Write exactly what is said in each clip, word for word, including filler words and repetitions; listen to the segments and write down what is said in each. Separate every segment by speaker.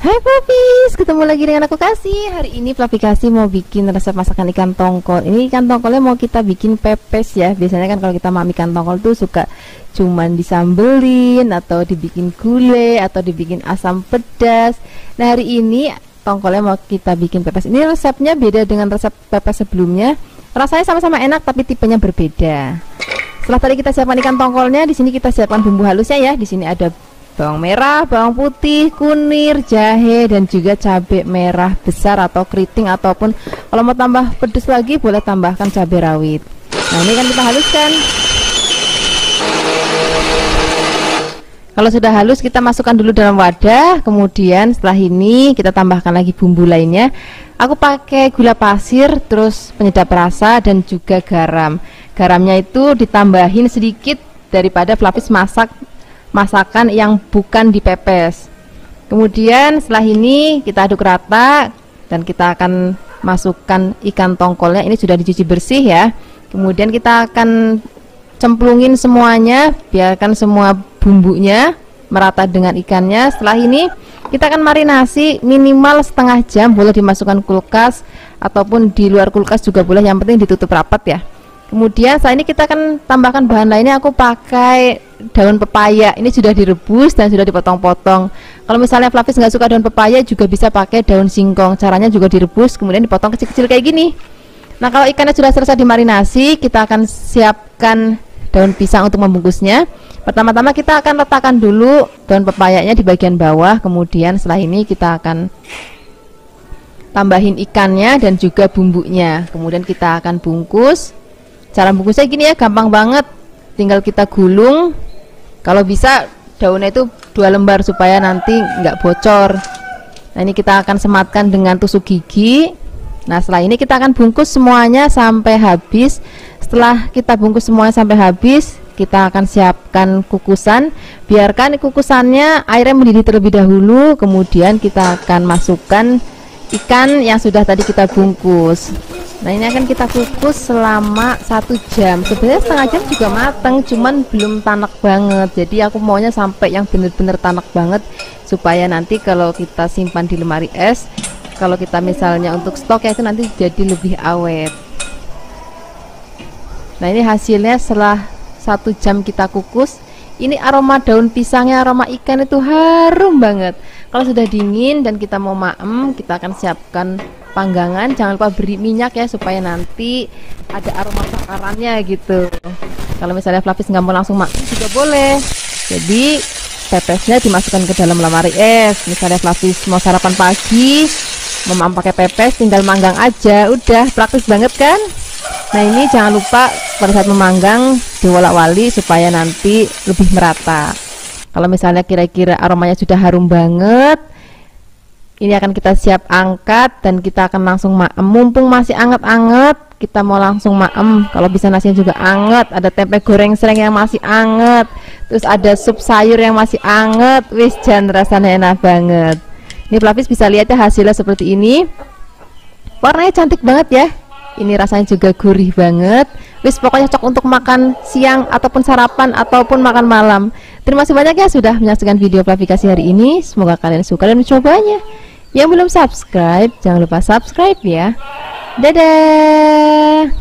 Speaker 1: Hai Fluffies, ketemu lagi dengan aku Kasih. Hari ini Fluffy Kasih mau bikin resep masakan ikan tongkol. Ini ikan tongkolnya mau kita bikin pepes ya. Biasanya kan kalau kita makan ikan tongkol tuh suka cuman disambelin atau dibikin gulai atau dibikin asam pedas. Nah hari ini tongkolnya mau kita bikin pepes. Ini resepnya beda dengan resep pepes sebelumnya. Rasanya sama-sama enak tapi tipenya berbeda. Setelah tadi kita siapkan ikan tongkolnya, di sini kita siapkan bumbu halusnya ya. Di sini ada bawang merah, bawang putih, kunir, jahe, dan juga cabai merah besar atau keriting, ataupun kalau mau tambah pedas lagi boleh tambahkan cabai rawit. Nah ini kan kita haluskan. Kalau sudah halus kita masukkan dulu dalam wadah. Kemudian setelah ini kita tambahkan lagi bumbu lainnya. Aku pakai gula pasir, terus penyedap rasa, dan juga garam. Garamnya itu ditambahin sedikit daripada Fluffies masak masakan yang bukan dipepes. Kemudian setelah ini kita aduk rata dan kita akan masukkan ikan tongkolnya. Ini sudah dicuci bersih ya. Kemudian kita akan cemplungin semuanya, biarkan semua bumbunya merata dengan ikannya. Setelah ini kita akan marinasi minimal setengah jam. Boleh dimasukkan kulkas ataupun di luar kulkas juga boleh, yang penting ditutup rapat ya. Kemudian saat ini kita akan tambahkan bahan lainnya. Aku pakai daun pepaya. Ini sudah direbus dan sudah dipotong-potong. Kalau misalnya Fluffies nggak suka daun pepaya, juga bisa pakai daun singkong. Caranya juga direbus kemudian dipotong kecil-kecil kayak gini. Nah kalau ikannya sudah selesai dimarinasi, kita akan siapkan daun pisang untuk membungkusnya. Pertama-tama kita akan letakkan dulu daun pepayanya di bagian bawah. Kemudian setelah ini kita akan tambahin ikannya dan juga bumbunya. Kemudian kita akan bungkus. Cara bungkusnya gini ya, gampang banget. Tinggal kita gulung. Kalau bisa daunnya itu dua lembar supaya nanti nggak bocor. Nah ini kita akan sematkan dengan tusuk gigi. Nah setelah ini kita akan bungkus semuanya sampai habis. Setelah kita bungkus semuanya sampai habis, kita akan siapkan kukusan. Biarkan kukusannya airnya mendidih terlebih dahulu. Kemudian kita akan masukkan ikan yang sudah tadi kita bungkus. Nah ini akan kita kukus selama satu jam. Sebenarnya setengah jam juga mateng, cuman belum tanak banget. Jadi aku maunya sampai yang bener-bener tanak banget, supaya nanti kalau kita simpan di lemari es, kalau kita misalnya untuk stok ya, itu nanti jadi lebih awet. Nah ini hasilnya setelah satu jam kita kukus. Ini aroma daun pisangnya, aroma ikan itu harum banget. Kalau sudah dingin dan kita mau maem, kita akan siapkan panggangan. Jangan lupa beri minyak ya, supaya nanti ada aroma bakarannya gitu. Kalau misalnya Fluffies nggak mau langsung maem juga boleh. Jadi pepesnya dimasukkan ke dalam lemari es. Misalnya Fluffies mau sarapan pagi, mau maem pakai pepes, tinggal manggang aja. Udah praktis banget kan? Nah ini jangan lupa pada saat memanggang diwolak-wali supaya nanti lebih merata. Kalau misalnya kira-kira aromanya sudah harum banget, ini akan kita siap angkat dan kita akan langsung maem. Mumpung masih anget-anget, kita mau langsung maem. Kalau bisa nasinya juga anget, ada tempe goreng sereng yang masih anget, terus ada sup sayur yang masih anget. Wis jan rasanya enak banget. Ini Fluffies bisa lihat ya hasilnya seperti ini. Warnanya cantik banget ya. Ini rasanya juga gurih banget. Wis pokoknya cocok untuk makan siang ataupun sarapan ataupun makan malam. Terima kasih banyak ya sudah menyaksikan video Fluffy Kasih hari ini. Semoga kalian suka dan mencobanya. Yang belum subscribe, jangan lupa subscribe ya. Dadah.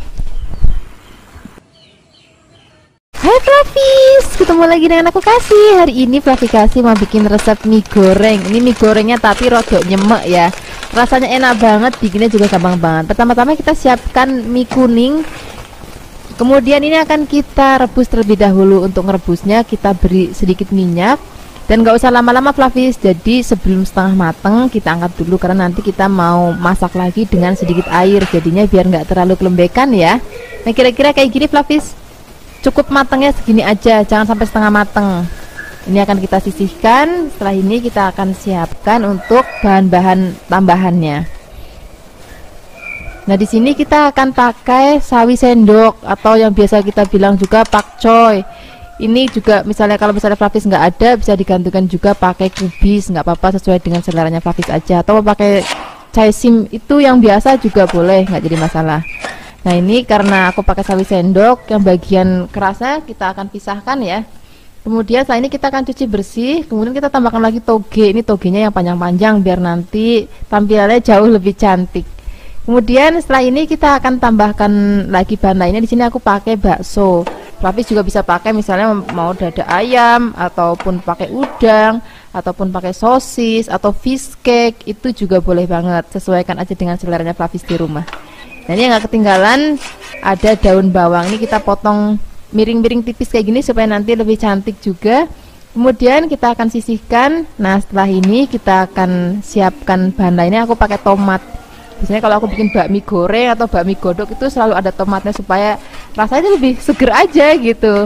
Speaker 1: Hai Fluffies, ketemu lagi dengan aku Kasih. Hari ini Fluffy Kasih mau bikin resep mie goreng. Ini mie gorengnya tapi rodok nyemek ya. Rasanya enak banget, bikinnya juga gampang banget. Pertama-tama kita siapkan mie kuning. Kemudian ini akan kita rebus terlebih dahulu. Untuk merebusnya kita beri sedikit minyak. Dan gak usah lama-lama Fluffies. Jadi sebelum setengah mateng kita angkat dulu, karena nanti kita mau masak lagi dengan sedikit air. Jadinya biar nggak terlalu kelembekan ya. Nah kira-kira kayak gini Fluffies. Cukup matengnya segini aja, jangan sampai setengah mateng. Ini akan kita sisihkan. Setelah ini kita akan siapkan untuk bahan-bahan tambahannya. Nah di sini kita akan pakai sawi sendok atau yang biasa kita bilang juga pakcoy. Ini juga misalnya kalau misalnya Fluffies nggak ada, bisa digantikan juga pakai kubis, nggak apa-apa, sesuai dengan seleranya Fluffies aja. Atau pakai caisim itu yang biasa juga boleh, nggak jadi masalah. Nah ini karena aku pakai sawi sendok, yang bagian kerasnya kita akan pisahkan ya. Kemudian setelah ini kita akan cuci bersih, kemudian kita tambahkan lagi toge. Ini togenya yang panjang-panjang biar nanti tampilannya jauh lebih cantik. Kemudian setelah ini kita akan tambahkan lagi bahan lainnya. Di sini aku pakai bakso. Flavis juga bisa pakai misalnya mau dada ayam, ataupun pakai udang, ataupun pakai sosis atau fish cake, itu juga boleh banget. Sesuaikan aja dengan seleranya Flavis di rumah. Nah, ini yang gak ketinggalan ada daun bawang. Ini kita potong miring-miring tipis kayak gini supaya nanti lebih cantik juga. Kemudian kita akan sisihkan. Nah, setelah ini kita akan siapkan bahan lainnya. Aku pakai tomat. Biasanya kalau aku bikin bakmi goreng atau bakmi godok itu selalu ada tomatnya supaya rasanya lebih seger aja gitu.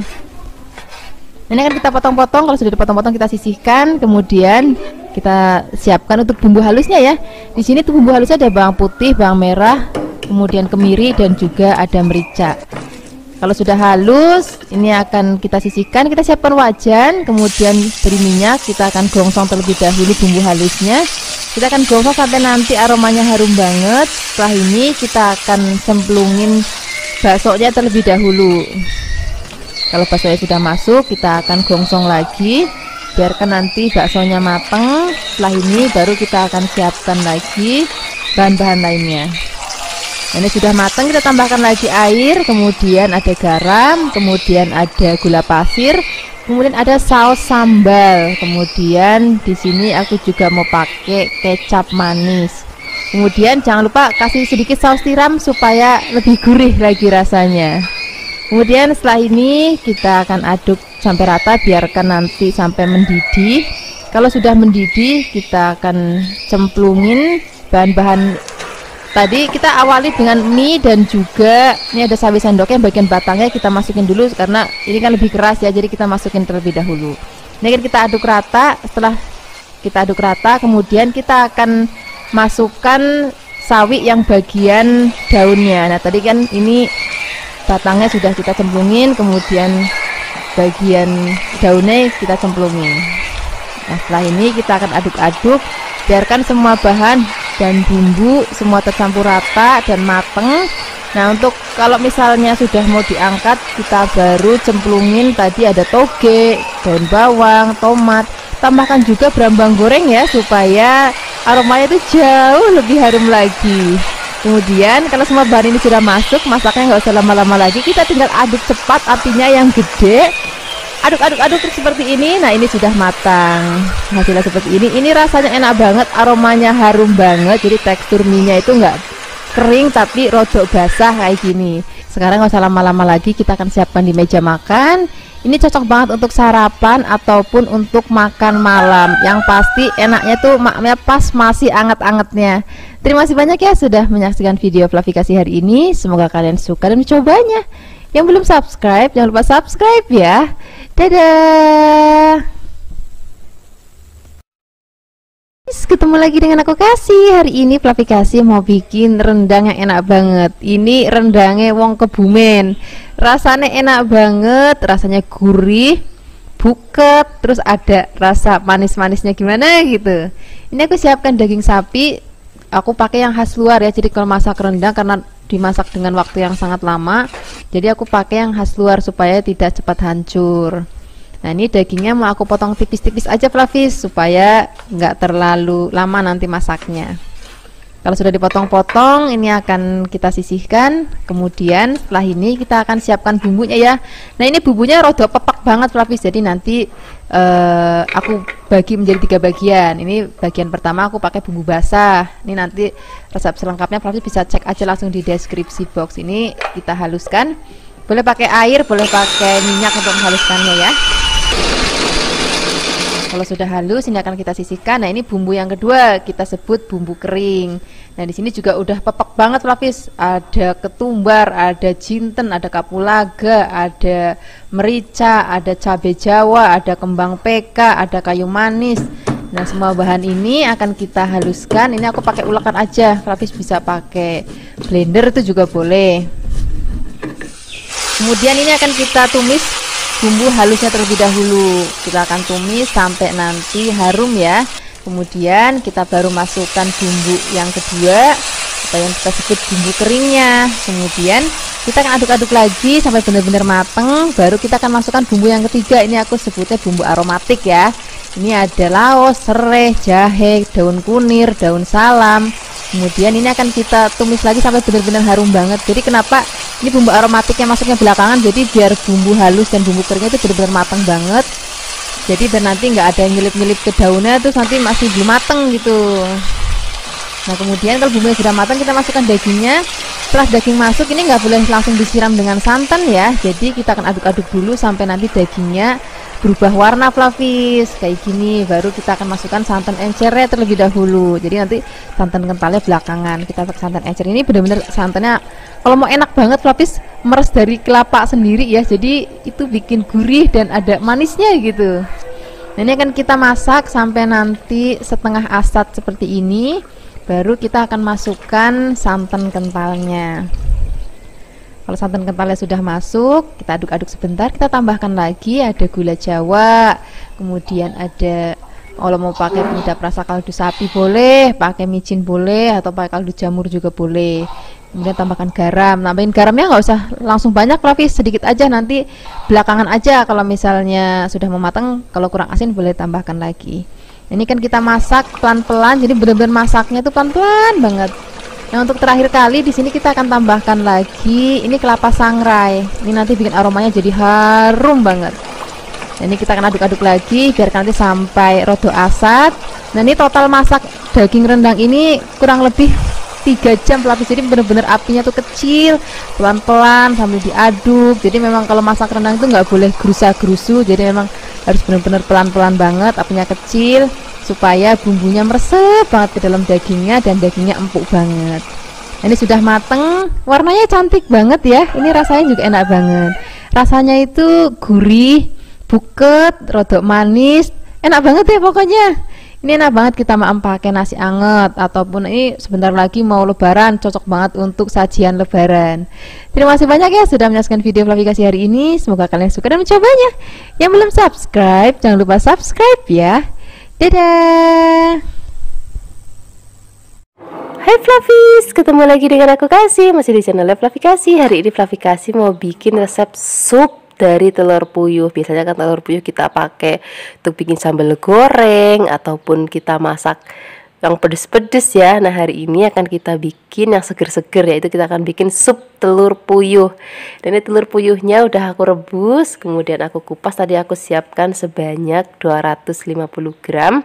Speaker 1: Ini akan kita potong-potong. Kalau sudah dipotong-potong kita sisihkan. Kemudian kita siapkan untuk bumbu halusnya ya. Di sini tuh bumbu halusnya ada bawang putih, bawang merah, kemudian kemiri dan juga ada merica. Kalau sudah halus, ini akan kita sisihkan. Kita siapkan wajan, kemudian beri minyak. Kita akan gongsong terlebih dahulu bumbu halusnya. Kita akan gongsong sampai nanti aromanya harum banget. Setelah ini kita akan cemplungin baksonya terlebih dahulu. Kalau baksonya sudah masuk, kita akan gongsong lagi. Biarkan nanti baksonya mateng. Setelah ini baru kita akan siapkan lagi bahan-bahan lainnya. Ini sudah matang, kita tambahkan lagi air, kemudian ada garam, kemudian ada gula pasir, kemudian ada saus sambal. Kemudian di sini aku juga mau pakai kecap manis. Kemudian jangan lupa kasih sedikit saus tiram supaya lebih gurih lagi rasanya. Kemudian setelah ini kita akan aduk sampai rata, biarkan nanti sampai mendidih. Kalau sudah mendidih, kita akan cemplungin bahan-bahan. Tadi kita awali dengan mie dan juga ini ada sawi sendoknya, bagian batangnya kita masukin dulu karena ini kan lebih keras ya, jadi kita masukin terlebih dahulu. Ini kan kita aduk rata. Setelah kita aduk rata, kemudian kita akan masukkan sawi yang bagian daunnya. Nah, tadi kan ini batangnya sudah kita cemplungin, kemudian bagian daunnya kita cemplungin. Nah, setelah ini kita akan aduk-aduk, biarkan semua bahan dan bumbu semua tercampur rata dan mateng. Nah, untuk kalau misalnya sudah mau diangkat, kita baru cemplungin tadi ada toge, daun bawang, tomat. Tambahkan juga berambang goreng ya, supaya aromanya itu jauh lebih harum lagi. Kemudian kalau semua bahan ini sudah masuk, masaknya nggak usah lama-lama lagi. Kita tinggal aduk cepat, apinya yang gede. Aduk-aduk-aduk seperti ini. Nah, ini sudah matang. Hasilnya seperti ini. Ini rasanya enak banget, aromanya harum banget. Jadi tekstur mie-nya itu enggak kering tapi rodok basah kayak gini. Sekarang nggak usah lama-lama lagi, kita akan siapkan di meja makan. Ini cocok banget untuk sarapan ataupun untuk makan malam. Yang pasti enaknya tuh maknya pas masih anget-angetnya. Terima kasih banyak ya sudah menyaksikan video Flavikasi hari ini. Semoga kalian suka dan mencobanya. Yang belum subscribe, jangan lupa subscribe ya. Dadah. Ketemu lagi dengan aku Kasih. Hari ini Flavikasi mau bikin rendang yang enak banget. Ini rendangnya wong Kebumen. Rasanya enak banget, rasanya gurih, buket, terus ada rasa manis-manisnya gimana gitu. Ini aku siapkan daging sapi. Aku pakai yang khas luar ya. Jadi kalau masak rendang karena dimasak dengan waktu yang sangat lama, jadi aku pakai yang khas luar supaya tidak cepat hancur. Nah, ini dagingnya mau aku potong tipis-tipis aja Flavis supaya nggak terlalu lama nanti masaknya. Kalau sudah dipotong-potong, ini akan kita sisihkan. Kemudian setelah ini kita akan siapkan bumbunya ya. Nah, ini bumbunya rada pepek banget Flavis, jadi nanti uh, aku bagi menjadi tiga bagian. Ini bagian pertama aku pakai bumbu basah. Ini nanti resep selengkapnya Flavis bisa cek aja langsung di deskripsi box. Ini kita haluskan. Boleh pakai air, boleh pakai minyak untuk menghaluskannya ya. Kalau sudah halus, ini akan kita sisihkan. Nah, ini bumbu yang kedua, kita sebut bumbu kering. Nah, di sini juga udah pepek banget Flavis. Ada ketumbar, ada jinten, ada kapulaga, ada merica, ada cabai Jawa, ada kembang P K, ada kayu manis. Nah, semua bahan ini akan kita haluskan. Ini aku pakai ulekan aja. Flavis bisa pakai blender itu juga boleh. Kemudian ini akan kita tumis bumbu halusnya terlebih dahulu. Kita akan tumis sampai nanti harum ya. Kemudian kita baru masukkan bumbu yang kedua. atau yang kita sebut bumbu keringnya. Kemudian kita akan aduk-aduk lagi sampai benar-benar mateng, baru kita akan masukkan bumbu yang ketiga. Ini aku sebutnya bumbu aromatik ya. Ini ada laos, serai, jahe, daun kunir, daun salam. Kemudian ini akan kita tumis lagi sampai benar-benar harum banget. Jadi kenapa ini bumbu aromatiknya masuknya belakangan, jadi biar bumbu halus dan bumbu keringnya itu benar-benar matang banget. Jadi biar nanti nggak ada yang nyelip-nyelip ke daunnya, terus nanti masih belum mateng gitu. Nah kemudian kalau bumbunya sudah matang, kita masukkan dagingnya. Setelah daging masuk, ini nggak boleh langsung disiram dengan santan ya. Jadi kita akan aduk-aduk dulu sampai nanti dagingnya berubah warna flavis kayak gini. Baru kita akan masukkan santan encernya terlebih dahulu. Jadi nanti santan kentalnya belakangan. Kita pakai santan encer ini benar-benar santannya kalau mau enak banget flavis, meres dari kelapa sendiri ya. Jadi itu bikin gurih dan ada manisnya gitu. Nah, ini akan kita masak sampai nanti setengah asat seperti ini. Baru kita akan masukkan santan kentalnya. Kalau santan kentalnya sudah masuk, kita aduk-aduk sebentar, kita tambahkan lagi ada gula jawa, kemudian ada kalau mau pakai penyedap rasa kaldu sapi boleh, pakai micin boleh, atau pakai kaldu jamur juga boleh. Kemudian tambahkan garam, nambahin garamnya nggak usah langsung banyak, tapi sedikit aja, nanti belakangan aja kalau misalnya sudah mau matang. Kalau kurang asin boleh tambahkan lagi. Ini kan kita masak pelan-pelan, jadi benar-benar masaknya itu pelan-pelan banget. Nah untuk terakhir kali di sini kita akan tambahkan lagi ini kelapa sangrai. Ini nanti bikin aromanya jadi harum banget. Nah, ini kita akan aduk-aduk lagi biar nanti sampai rodo asat. Nah ini total masak daging rendang ini kurang lebih tiga jam pelapis. Jadi benar-benar apinya tuh kecil, pelan-pelan sambil diaduk. Jadi memang kalau masak rendang itu nggak boleh gerusa-gerusu. Jadi memang harus benar-benar pelan-pelan banget, apinya kecil supaya bumbunya meresep banget ke dalam dagingnya dan dagingnya empuk banget. Ini sudah mateng, warnanya cantik banget ya. Ini rasanya juga enak banget. Rasanya itu gurih, buket, rodok manis, enak banget ya pokoknya. Ini enak banget kita makan pakai nasi anget ataupun ini sebentar lagi mau lebaran, cocok banget untuk sajian lebaran. Terima kasih banyak ya sudah menyaksikan video Flavikasi hari ini. Semoga kalian suka dan mencobanya. Yang belum subscribe, jangan lupa subscribe ya. Dadah.
Speaker 2: Hai Flavis, ketemu lagi dengan aku Kasih, masih di channel Flavikasi. Hari ini Flavikasi mau bikin resep sup dari telur puyuh. Biasanya kan telur puyuh kita pakai untuk bikin sambal goreng ataupun kita masak yang pedes-pedes ya. Nah hari ini akan kita bikin yang seger-seger, yaitu kita akan bikin sup telur puyuh. Dan ini telur puyuhnya udah aku rebus, kemudian aku kupas. Tadi aku siapkan sebanyak dua ratus lima puluh gram.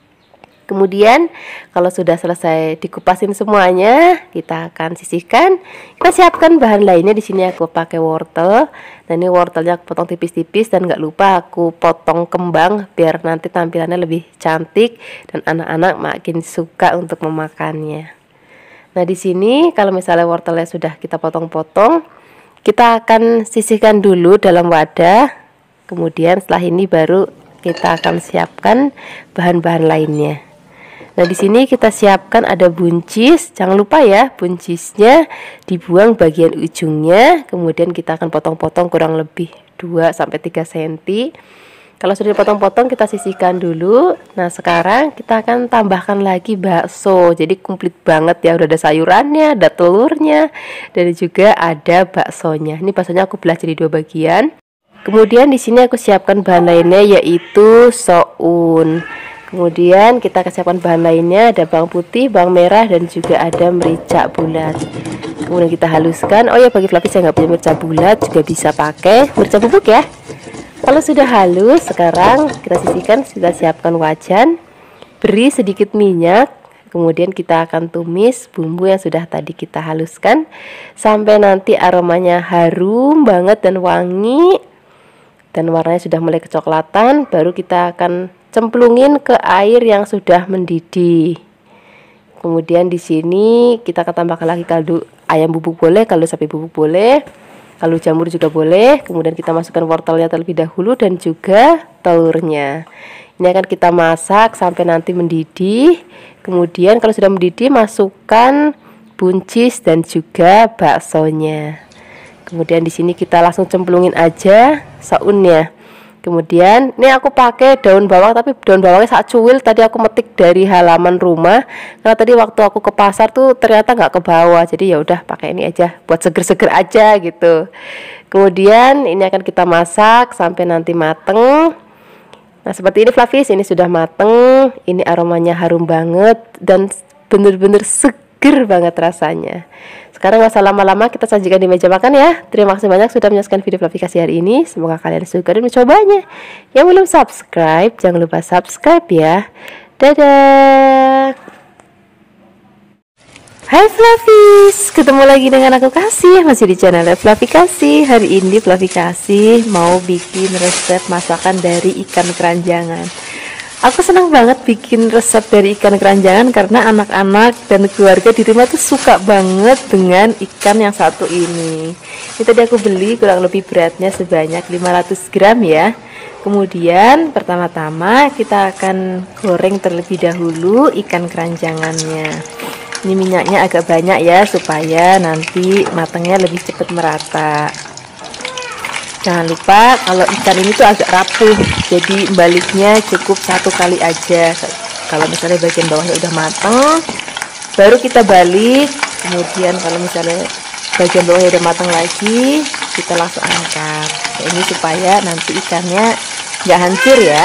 Speaker 2: Kemudian kalau sudah selesai dikupasin semuanya, kita akan sisihkan. Kita siapkan bahan lainnya. Di sini aku pakai wortel. Nah ini wortelnya aku potong tipis-tipis dan nggak lupa aku potong kembang biar nanti tampilannya lebih cantik dan anak-anak makin suka untuk memakannya. Nah di sini kalau misalnya wortelnya sudah kita potong-potong, kita akan sisihkan dulu dalam wadah. Kemudian setelah ini baru kita akan siapkan bahan-bahan lainnya. Nah di sini kita siapkan ada buncis, jangan lupa ya buncisnya dibuang bagian ujungnya, kemudian kita akan potong-potong kurang lebih dua sampai tiga sentimeter. Kalau sudah dipotong-potong kita sisihkan dulu. Nah sekarang kita akan tambahkan lagi bakso, jadi komplit banget ya, udah ada sayurannya, ada telurnya, dan juga ada baksonya. Ini baksonya aku belah jadi dua bagian. Kemudian di sini aku siapkan bahan lainnya yaitu soun. Kemudian kita siapkan bahan lainnya, ada bawang putih, bawang merah, dan juga ada merica bulat. Kemudian kita haluskan. Oh ya, bagi Flavis yang nggak punya merica bulat juga bisa pakai merica bubuk ya. Kalau sudah halus, sekarang kita sisihkan, kita siapkan wajan, beri sedikit minyak. Kemudian kita akan tumis bumbu yang sudah tadi kita haluskan sampai nanti aromanya harum banget dan wangi dan warnanya sudah mulai kecoklatan. Baru kita akan cemplungin ke air yang sudah mendidih. Kemudian di sini kita akan tambahkan lagi kaldu ayam bubuk boleh, kaldu sapi bubuk boleh, kaldu jamur juga boleh. Kemudian kita masukkan wortelnya terlebih dahulu dan juga telurnya. Ini akan kita masak sampai nanti mendidih. Kemudian kalau sudah mendidih, masukkan buncis dan juga baksonya. Kemudian di sini kita langsung cemplungin aja saunnya. Kemudian ini aku pakai daun bawang, tapi daun bawangnya saat cuil tadi aku metik dari halaman rumah. Karena tadi waktu aku ke pasar tuh ternyata nggak ke bawah, jadi ya udah pakai ini aja buat seger-seger aja gitu. Kemudian ini akan kita masak sampai nanti mateng. Nah seperti ini Flavis, ini sudah mateng. Ini aromanya harum banget dan bener-bener seger banget rasanya. Sekarang nggak usah lama-lama, kita sajikan di meja makan ya. Terima kasih banyak sudah menyaksikan video aplikasi hari ini. Semoga kalian suka dan mencobanya. Yang belum subscribe, jangan lupa subscribe ya. Dadah. Hai Flavis, ketemu lagi dengan aku Kasih, masih di channel Flavi Kasih. Hari ini Flavi Kasih mau bikin resep masakan dari ikan keranjangan. Aku senang banget bikin resep dari ikan keranjangan karena anak-anak dan keluarga di rumah tuh suka banget dengan ikan yang satu ini. Ini tadi aku beli kurang lebih beratnya sebanyak lima ratus gram ya. Kemudian pertama-tama kita akan goreng terlebih dahulu ikan keranjangannya. Ini minyaknya agak banyak ya supaya nanti matangnya lebih cepat merata. Jangan lupa kalau ikan ini tuh agak rapuh, jadi baliknya cukup satu kali aja. Kalau misalnya bagian bawahnya udah matang, baru kita balik. Kemudian kalau misalnya bagian bawahnya udah matang lagi, kita langsung angkat. Nah, ini supaya nanti ikannya nggak hancur ya.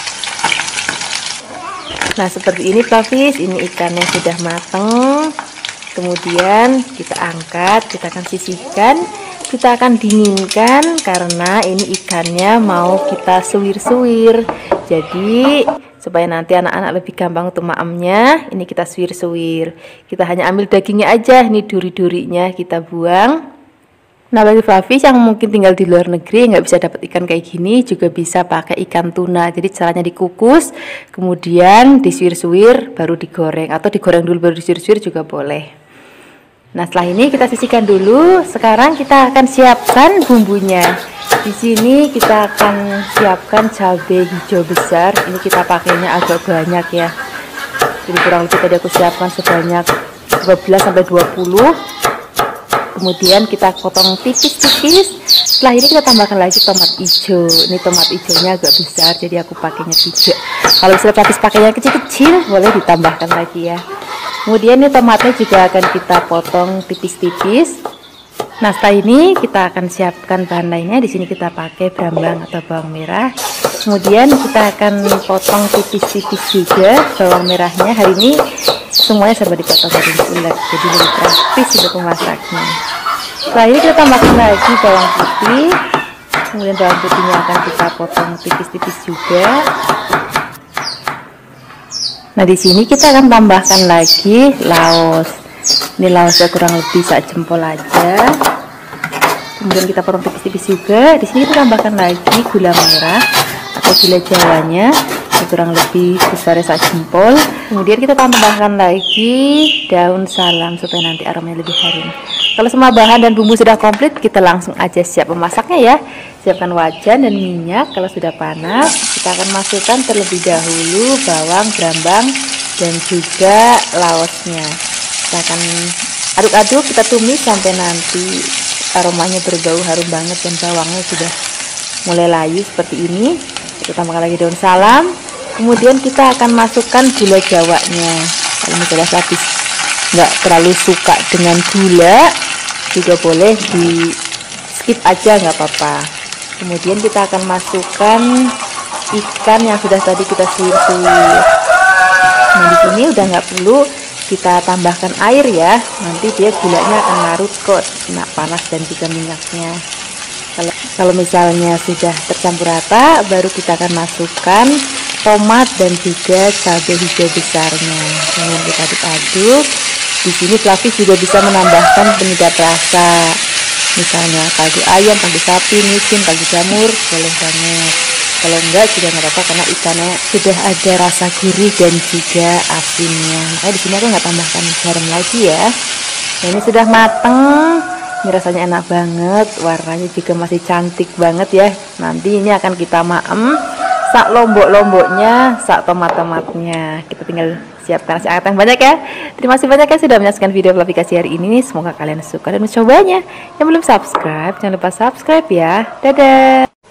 Speaker 2: Nah seperti ini Flavis, ini ikannya sudah matang. Kemudian kita angkat, kita akan sisihkan. Kita akan dinginkan karena ini ikannya mau kita suwir-suwir. Jadi supaya nanti anak-anak lebih gampang untuk maemnya, ini kita suwir-suwir. Kita hanya ambil dagingnya aja, ini duri-durinya kita buang. Nah bagi Flavis yang mungkin tinggal di luar negeri nggak bisa dapat ikan kayak gini, juga bisa pakai ikan tuna. Jadi caranya dikukus, kemudian disuwir-suwir, baru digoreng, atau digoreng dulu baru disuwir-suwir juga boleh. Nah setelah ini kita sisihkan dulu. Sekarang kita akan siapkan bumbunya. Di sini kita akan siapkan cabai hijau besar. Ini kita pakainya agak banyak ya. Jadi kurang lebih tadi aku siapkan sebanyak dua belas sampai dua puluh. Kemudian kita potong tipis-tipis. Setelah ini kita tambahkan lagi tomat hijau. Ini tomat hijaunya agak besar, jadi aku pakainya tiga. Kalau misalnya Flavis pakainya kecil-kecil, boleh ditambahkan lagi ya. Kemudian ini tomatnya juga akan kita potong tipis-tipis. Nah setelah ini kita akan siapkan bahan lainnya. Di sini kita pakai brambang atau bawang merah. Kemudian kita akan potong tipis-tipis juga bawang merahnya. Hari ini semuanya serba dipotong dari bulat, jadi lebih praktis untuk memasaknya. Setelah ini kita tambahkan lagi bawang putih. Kemudian bawang putihnya akan kita potong tipis-tipis juga. Nah di sini kita akan tambahkan lagi laos. Ini laosnya kurang lebih sak jempol aja. Kemudian kita potong tipis-tipis juga. Di sini kita tambahkan lagi gula merah atau gula jawanya. Ini kurang lebih besar sak jempol. Kemudian kita tambahkan lagi daun salam supaya nanti aromanya lebih harum. Kalau semua bahan dan bumbu sudah komplit, kita langsung aja siap memasaknya ya. Siapkan wajan dan minyak. Kalau sudah panas, kita akan masukkan terlebih dahulu bawang, brambang, dan juga laosnya. Kita akan aduk-aduk, kita tumis sampai nanti aromanya berbau harum banget dan bawangnya sudah mulai layu seperti ini. Kita tambahkan lagi daun salam. Kemudian kita akan masukkan gula jawanya. Kalau misalnya habis nggak terlalu suka dengan gula, juga boleh di skip aja, nggak apa-apa. Kemudian kita akan masukkan ikan yang sudah tadi kita suwir-suwir. Nah di sini udah nggak perlu kita tambahkan air ya, nanti dia gulanya akan larut kok, kena panas dan juga minyaknya. Kalau kalau misalnya sudah tercampur rata, baru kita akan masukkan tomat dan juga cabai hijau besarnya. Kemudian kita aduk-aduk. Di sini Flavis juga bisa menambahkan penyedap rasa, misalnya kaldu ayam, kaldu sapi, micin, kaldu jamur, boleh banget. Kalau enggak juga nggak apa-apa karena ikannya sudah ada rasa gurih dan juga asinnya. Makanya di sini aku nggak tambahkan garam lagi ya. Nah, ini sudah mateng. Ini rasanya enak banget, warnanya juga masih cantik banget ya. Nanti ini akan kita maem sak lombok-lomboknya, sak tomat-tomatnya. Kita tinggal siapkan nasi anget yang banyak ya. Terima kasih banyak ya sudah menyaksikan video aplikasi hari ini. Semoga kalian suka dan mencobanya. Yang belum subscribe, jangan lupa subscribe ya. Dadah.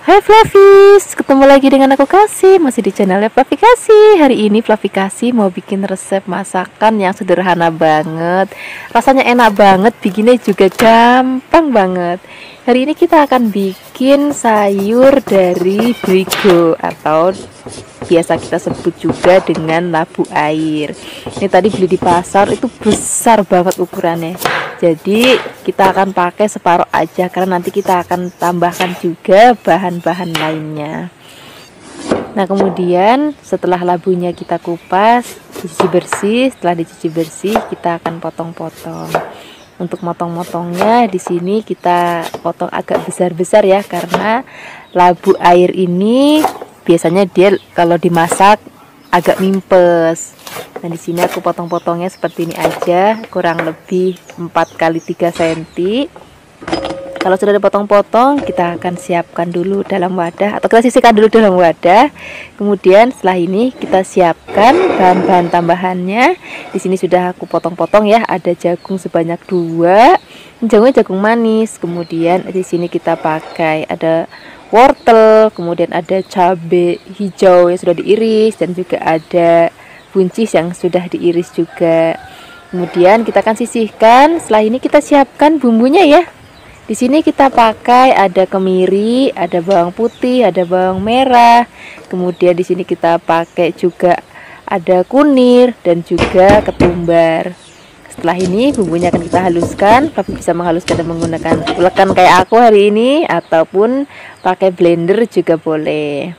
Speaker 2: Hai Flavis, ketemu lagi dengan aku Kasih, masih di channelnya Flavi Kasih. Hari ini Flavi Kasih mau bikin resep masakan yang sederhana banget, rasanya enak banget, bikinnya juga gampang banget. Hari ini kita akan bikin sayur dari berigo atau biasa kita sebut juga dengan labu air. Ini tadi beli di pasar, itu besar banget ukurannya. Jadi kita akan pakai separuh aja karena nanti kita akan tambahkan juga bahan-bahan lainnya. Nah, kemudian setelah labunya kita kupas, dicuci bersih. Setelah dicuci bersih, kita akan potong-potong. Untuk motong-motongnya di sini kita potong agak besar-besar ya, karena labu air ini biasanya dia kalau dimasak agak mimpes. Nah, di sini aku potong-potongnya seperti ini aja, kurang lebih empat kali tiga sentimeter. Kalau sudah dipotong-potong, kita akan siapkan dulu dalam wadah atau kita sisihkan dulu dalam wadah. Kemudian setelah ini kita siapkan bahan-bahan tambahannya. Di sini sudah aku potong-potong ya, ada jagung sebanyak dua. Jagungnya jagung manis. Kemudian di sini kita pakai ada wortel, kemudian ada cabai hijau yang sudah diiris dan juga ada buncis yang sudah diiris juga. Kemudian kita akan sisihkan. Setelah ini kita siapkan bumbunya ya. Di sini kita pakai ada kemiri, ada bawang putih, ada bawang merah. Kemudian di sini kita pakai juga ada kunir dan juga ketumbar. Setelah ini bumbunya akan kita haluskan. Tapi bisa menghaluskan dan menggunakan ulekan kayak aku hari ini, ataupun pakai blender juga boleh.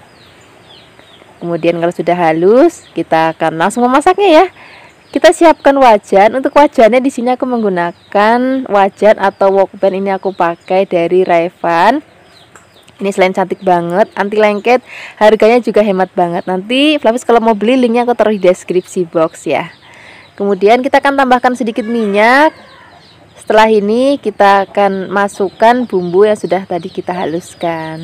Speaker 2: Kemudian kalau sudah halus, kita akan langsung memasaknya ya. Kita siapkan wajan. Untuk wajannya di sini aku menggunakan wajan atau wokpan, ini aku pakai dari Rayvan. Ini selain cantik banget, anti lengket, harganya juga hemat banget. Nanti Flavis kalau mau beli linknya aku taruh di deskripsi box ya. Kemudian kita akan tambahkan sedikit minyak. Setelah ini kita akan masukkan bumbu yang sudah tadi kita haluskan.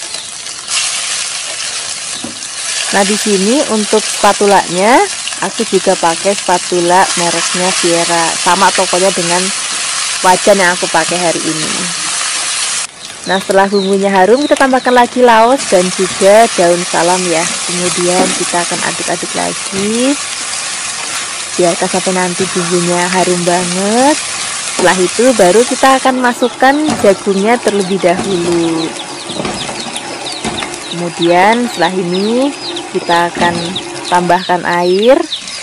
Speaker 2: Nah, di sini untuk spatulanya aku juga pakai spatula mereknya Sierra, sama tokonya dengan wajan yang aku pakai hari ini. Nah, setelah bumbunya harum, kita tambahkan lagi laos dan juga daun salam ya. Kemudian kita akan aduk-aduk lagi, biarkan sampai nanti bumbunya harum banget. Setelah itu baru kita akan masukkan jagungnya terlebih dahulu. Kemudian setelah ini kita akan tambahkan air.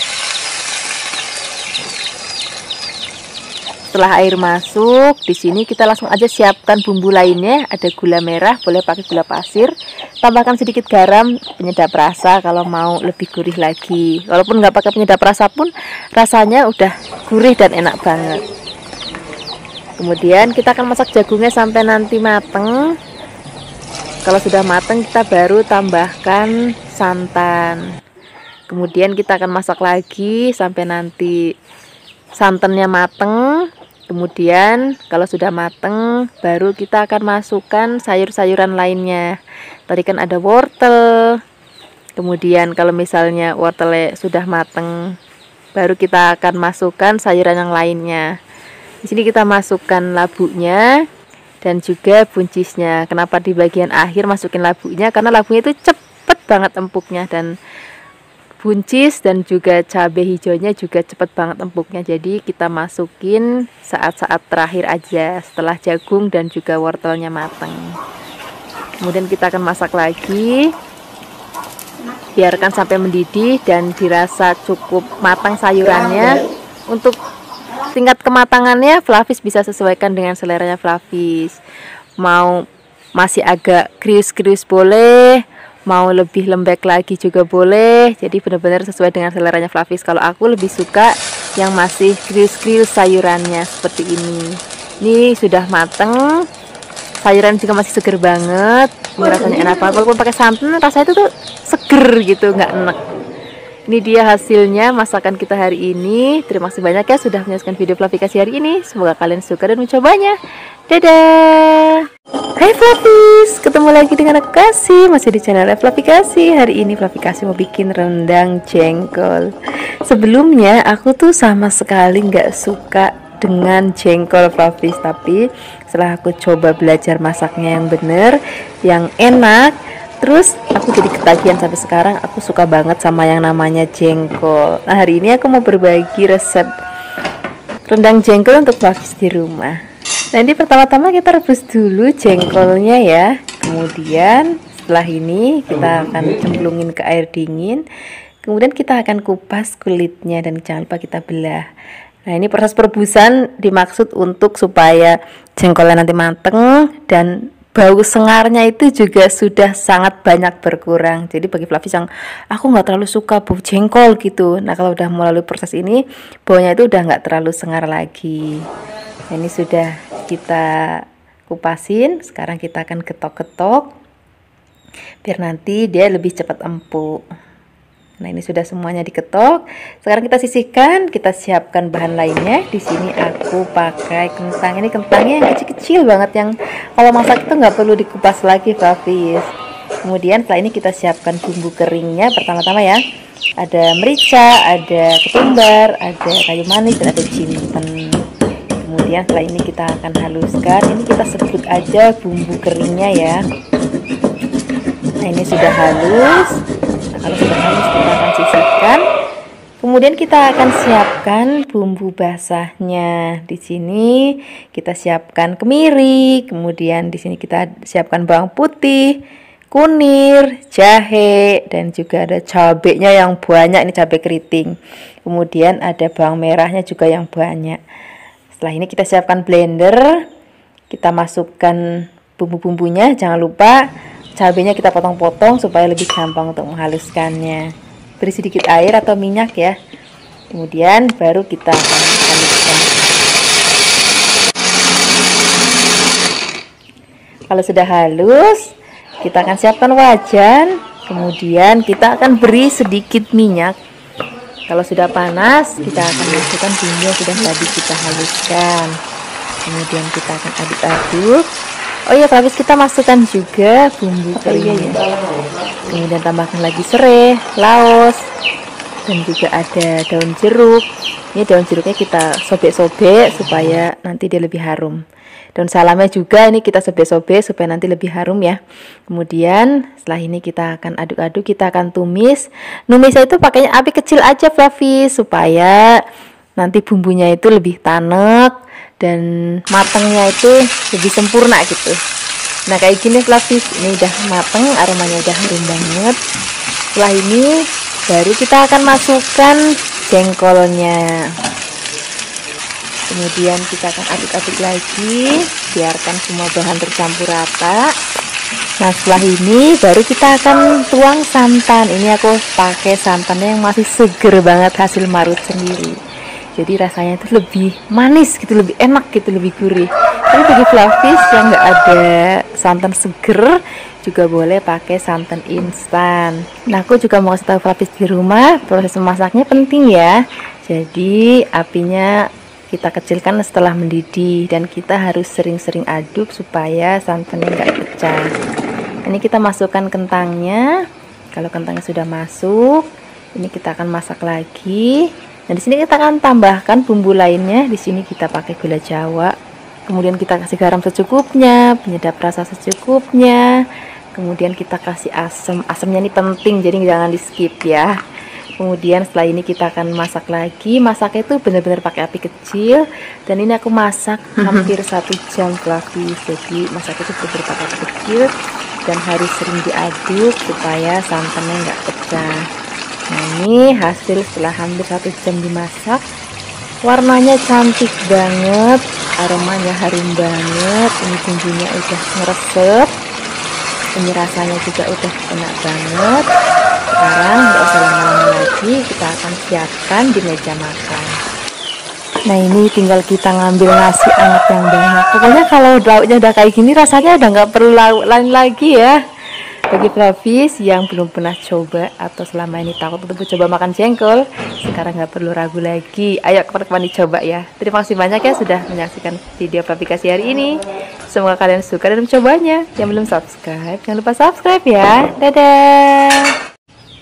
Speaker 2: Setelah air masuk, di sini kita langsung aja siapkan bumbu lainnya. Ada gula merah, boleh pakai gula pasir. Tambahkan sedikit garam, penyedap rasa kalau mau lebih gurih lagi. Walaupun nggak pakai penyedap rasa pun rasanya udah gurih dan enak banget. Kemudian kita akan masak jagungnya sampai nanti mateng. Kalau sudah mateng, kita baru tambahkan santan. Kemudian kita akan masak lagi sampai nanti santannya mateng. Kemudian kalau sudah mateng, baru kita akan masukkan sayur-sayuran lainnya. Tadi kan ada wortel. Kemudian kalau misalnya wortelnya sudah mateng, baru kita akan masukkan sayuran yang lainnya. Di sini kita masukkan labunya dan juga buncisnya. Kenapa di bagian akhir masukin labunya? Karena labunya itu cepet banget empuknya, dan buncis dan juga cabai hijaunya juga cepet banget empuknya. Jadi kita masukin saat-saat terakhir aja setelah jagung dan juga wortelnya matang. Kemudian kita akan masak lagi, biarkan sampai mendidih dan dirasa cukup matang sayurannya. Untuk tingkat kematangannya Flavis bisa sesuaikan dengan seleranya Flavis. Mau masih agak krius-krius boleh, mau lebih lembek lagi juga boleh. Jadi benar-benar sesuai dengan seleranya Flavis. Kalau aku lebih suka yang masih krius-krius sayurannya seperti ini. Ini sudah mateng, sayuran juga masih seger banget. Ini rasanya enak banget. Walaupun pakai santan, rasanya itu tuh seger gitu, nggak enak. Ini dia hasilnya masakan kita hari ini. Terima kasih banyak ya sudah menyaksikan video Flavi Kasih hari ini. Semoga kalian suka dan mencobanya. Dadah. Hai Flavis, ketemu lagi dengan aku Kasih, masih di channel Flavi Kasih. Hari ini Flavi Kasih mau bikin rendang jengkol. Sebelumnya aku tuh sama sekali nggak suka dengan jengkol Flavis. Tapi setelah aku coba belajar masaknya yang bener, yang enak, terus aku jadi ketagihan sampai sekarang. Aku suka banget sama yang namanya jengkol. Nah, hari ini aku mau berbagi resep rendang jengkol untuk Flavis di rumah. Nah, ini pertama-tama kita rebus dulu jengkolnya ya. Kemudian setelah ini kita akan cemplungin ke air dingin. Kemudian kita akan kupas kulitnya dan jangan lupa kita belah. Nah, ini proses perebusan dimaksud untuk supaya jengkolnya nanti mateng dan bau sengarnya itu juga sudah sangat banyak berkurang. Jadi bagi Flavis yang aku nggak terlalu suka bau jengkol gitu, nah kalau udah melalui proses ini baunya itu udah nggak terlalu sengar lagi. Nah, ini sudah kita kupasin. Sekarang kita akan getok-getok biar nanti dia lebih cepat empuk. Nah, ini sudah semuanya diketok. Sekarang kita sisihkan, kita siapkan bahan lainnya. Di sini aku pakai kentang. Ini kentangnya yang kecil-kecil banget, yang kalau masak itu nggak perlu dikupas lagi, Flavis. Kemudian setelah ini kita siapkan bumbu keringnya. Pertama-tama ya, ada merica, ada ketumbar, ada kayu manis, dan ada jinten. Kemudian setelah ini kita akan haluskan. Ini kita sebut aja bumbu keringnya ya. Nah, ini sudah halus. Kalau sudah halus kita akan sisihkan. Kemudian kita akan siapkan bumbu basahnya. Di sini kita siapkan kemiri, kemudian di sini kita siapkan bawang putih, kunir, jahe, dan juga ada cabenya yang banyak, ini cabai keriting. Kemudian ada bawang merahnya juga yang banyak. Setelah ini kita siapkan blender. Kita masukkan bumbu-bumbunya, jangan lupa cabenya kita potong-potong supaya lebih gampang untuk menghaluskannya. Beri sedikit air atau minyak ya. Kemudian baru kita akan haluskan. Kalau sudah halus, kita akan siapkan wajan. Kemudian kita akan beri sedikit minyak. Kalau sudah panas, kita akan masukkan bumbu yang sudah tadi kita haluskan. Kemudian kita akan aduk-aduk. Oh iya, Flavis, kita masukkan juga bumbu keringnya. Kemudian tambahkan lagi serai, laos, dan juga ada daun jeruk. Ini daun jeruknya kita sobek-sobek supaya nanti dia lebih harum. Daun salamnya juga ini kita sobek-sobek supaya nanti lebih harum ya. Kemudian setelah ini kita akan aduk-aduk, kita akan tumis. Numisnya itu pakainya api kecil aja, Flavis, supaya nanti bumbunya itu lebih tanek dan matangnya itu lebih sempurna gitu. Nah, kayak gini Flavis, ini udah mateng, aromanya udah harum banget. Setelah ini baru kita akan masukkan jengkolnya. Kemudian kita akan aduk-aduk lagi, biarkan semua bahan tercampur rata. Nah, setelah ini baru kita akan tuang santan. Ini aku pakai santannya yang masih seger banget, hasil marut sendiri. Jadi rasanya itu lebih manis gitu, lebih enak gitu, lebih gurih. Tapi bagi Flavis yang nggak ada santan seger juga boleh pakai santan instan. Nah, aku juga mau kasih tahu Flavis di rumah, proses memasaknya penting ya. Jadi apinya kita kecilkan setelah mendidih dan kita harus sering-sering aduk supaya santannya nggak pecah. Ini kita masukkan kentangnya. Kalau kentangnya sudah masuk, ini kita akan masak lagi. Nah, di sini kita akan tambahkan bumbu lainnya. Di sini kita pakai gula Jawa. Kemudian kita kasih garam secukupnya, penyedap rasa secukupnya. Kemudian kita kasih asam. Asamnya ini penting, jadi jangan di-skip ya. Kemudian setelah ini kita akan masak lagi. Masaknya itu benar-benar pakai api kecil. Dan ini aku masak hampir satu jam, Flavis. Jadi masaknya itu benar-benar pakai api kecil dan harus sering diaduk supaya santannya nggak pecah. Nah, ini hasil setelah hampir satu jam dimasak. Warnanya cantik banget, aromanya harum banget. Ini bumbunya udah meresep, ini rasanya juga udah enak banget. Sekarang nggak usah lama-lama lagi, kita akan siapkan di meja makan. Nah, ini tinggal kita ngambil nasi anget yang banyak. Pokoknya kalau lauknya udah kayak gini rasanya udah nggak perlu lauk lain lagi ya. Bagi Flavis yang belum pernah coba atau selama ini takut untuk coba makan jengkol, sekarang nggak perlu ragu lagi. Ayo kapan-kapan dicoba ya. Terima kasih banyak ya sudah menyaksikan video Flavikasi hari ini. Semoga kalian suka dan mencobanya. Yang belum subscribe, jangan lupa subscribe ya. Dadah.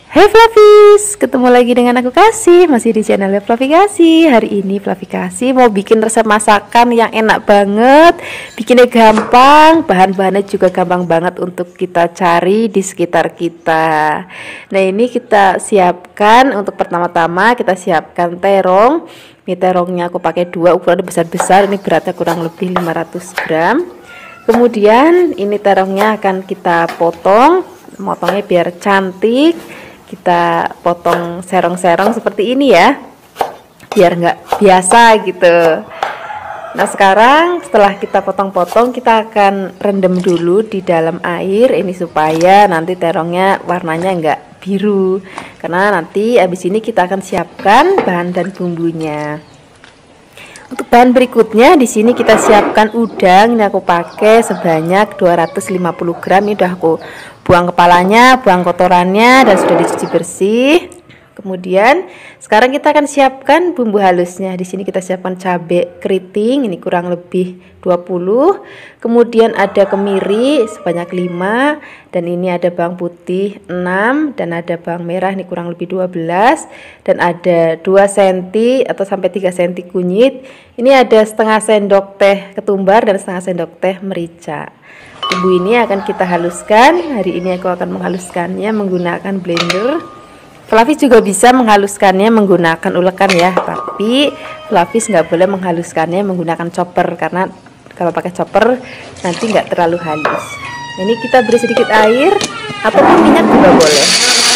Speaker 2: Hai Flavis, ketemu lagi dengan aku Kasih, masih di channel Flavi Kasih. Hari ini Flavi Kasih mau bikin resep masakan yang enak banget, bikinnya gampang, bahan-bahannya juga gampang banget untuk kita cari di sekitar kita. Nah ini kita siapkan, untuk pertama-tama kita siapkan terong. Ini terongnya aku pakai dua, ukurannya besar-besar, ini beratnya kurang lebih lima ratus gram. Kemudian ini terongnya akan kita potong, potongnya biar cantik. Kita potong serong-serong seperti ini ya, biar nggak biasa gitu. Nah sekarang setelah kita potong-potong, kita akan rendam dulu di dalam air ini supaya nanti terongnya warnanya nggak biru, karena nanti habis ini kita akan siapkan bahan dan bumbunya. Untuk bahan berikutnya di sini kita siapkan udang. Ini aku pakai sebanyak dua ratus lima puluh gram. Ini udah aku buang kepalanya, buang kotorannya, dan sudah dicuci bersih. Kemudian sekarang kita akan siapkan bumbu halusnya. Di sini kita siapkan cabai keriting, ini kurang lebih dua puluh. Kemudian ada kemiri sebanyak lima, dan ini ada bawang putih enam, dan ada bawang merah ini kurang lebih dua belas, dan ada dua senti atau sampai tiga senti kunyit. Ini ada setengah sendok teh ketumbar dan setengah sendok teh merica. Bumbu ini akan kita haluskan. Hari ini aku akan menghaluskannya menggunakan blender. Flavis juga bisa menghaluskannya menggunakan ulekan ya, tapi Flavis nggak boleh menghaluskannya menggunakan chopper, karena kalau pakai chopper nanti nggak terlalu halus. Ini kita beri sedikit air ataupun minyak juga boleh.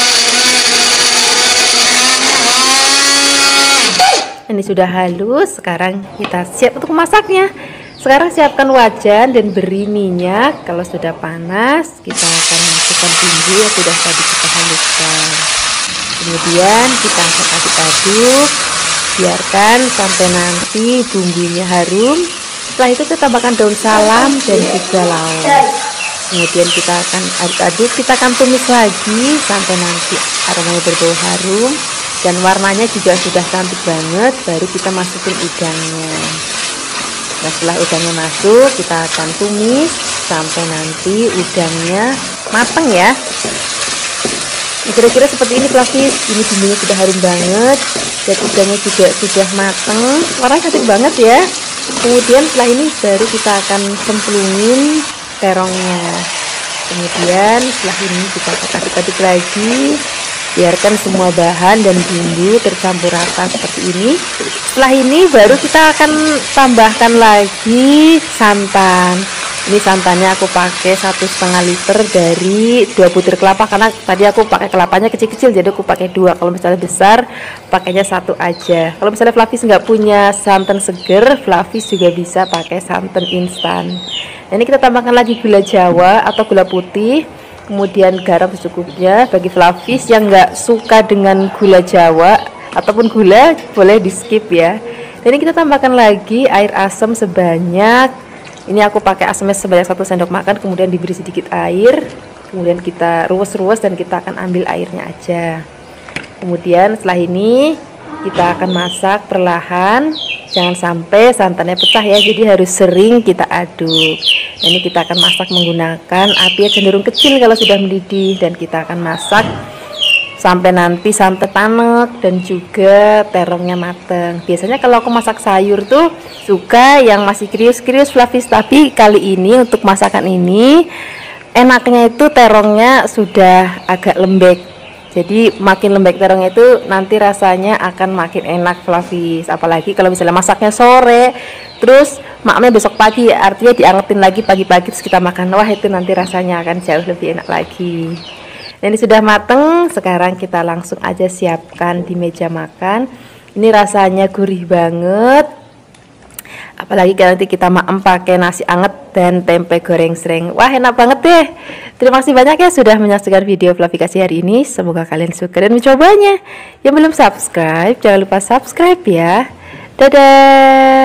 Speaker 2: Ini sudah halus, sekarang kita siap untuk memasaknya. Sekarang siapkan wajan dan beri minyak. Kalau sudah panas, kita akan masukkan bumbu yang sudah tadi kita haluskan. Kemudian kita akan aduk-aduk, biarkan sampai nanti bumbunya harum. Setelah itu kita tambahkan daun salam dan juga lawang. Kemudian kita akan aduk-aduk, kita akan tumis lagi sampai nanti aromanya berbau harum dan warnanya juga sudah cantik banget. Baru kita masukin udangnya. Nah setelah udangnya masuk, kita akan tumis sampai nanti udangnya mateng ya. Kira-kira seperti ini Flavis. Ini bumbunya sudah harum banget dan udangnya juga sudah mateng, warnanya cantik banget ya. Kemudian setelah ini baru kita akan cemplungin terongnya. Kemudian setelah ini kita akan aduk-aduk lagi, biarkan semua bahan dan bumbu tercampur rata seperti ini. Setelah ini baru kita akan tambahkan lagi santan. Ini santannya aku pakai satu setengah liter dari dua butir kelapa, karena tadi aku pakai kelapanya kecil-kecil, jadi aku pakai dua. Kalau misalnya besar, pakainya satu aja. Kalau misalnya Flavis nggak punya santan seger, Flavis juga bisa pakai santan instan. Nah, ini kita tambahkan lagi gula Jawa atau gula putih, kemudian garam secukupnya. Bagi Flavis yang nggak suka dengan gula Jawa ataupun gula, boleh di skip ya. Dan ini kita tambahkan lagi air asam sebanyak, ini aku pakai asamnya sebanyak satu sendok makan, kemudian diberi sedikit air, kemudian kita ruwes-ruwes dan kita akan ambil airnya aja. Kemudian setelah ini kita akan masak perlahan, jangan sampai santannya pecah ya, jadi harus sering kita aduk. Nah, ini kita akan masak menggunakan api yang cenderung kecil kalau sudah mendidih, dan kita akan masak sampai nanti santan tanek dan juga terongnya mateng. Biasanya kalau aku masak sayur tuh suka yang masih krius-krius Flavis, tapi kali ini untuk masakan ini enaknya itu terongnya sudah agak lembek. Jadi makin lembek terongnya itu nanti rasanya akan makin enak Flavis. Apalagi kalau misalnya masaknya sore, terus maknya besok pagi, artinya diangetin lagi pagi-pagi terus kita makan, wah itu nanti rasanya akan jauh lebih enak lagi. Ini sudah mateng, sekarang kita langsung aja siapkan di meja makan. Ini rasanya gurih banget, apalagi kalau nanti kita maem pakai nasi anget dan tempe goreng sreng. Wah enak banget deh. Terima kasih banyak ya sudah menyaksikan video Flavi Kasih hari ini. Semoga kalian suka dan mencobanya. Yang belum subscribe, jangan lupa subscribe ya. Dadah.